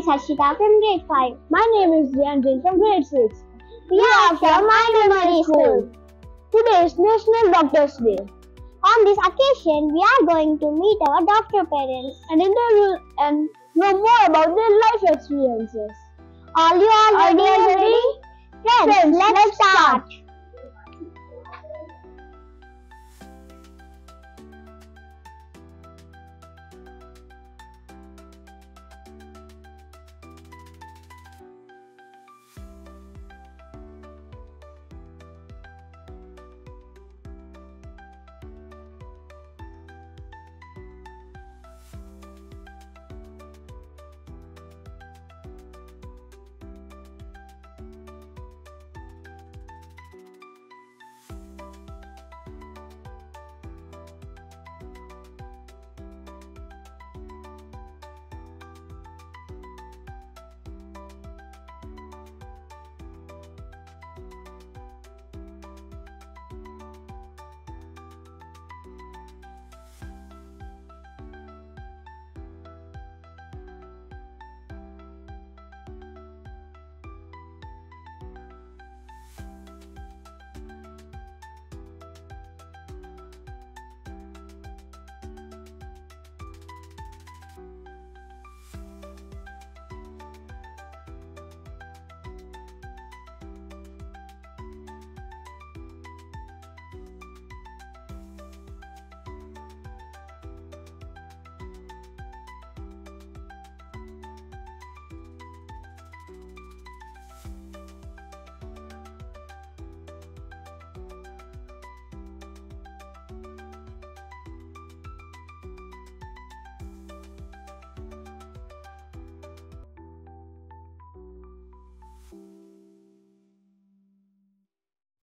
is Harshita from grade 5. My name is Deanjay from grade 6. We are from My Memory School. Today is National Doctors Day. On this occasion, we are going to meet our doctor parents and interview and know more about their life experiences. All you are ready? Friends, let's start.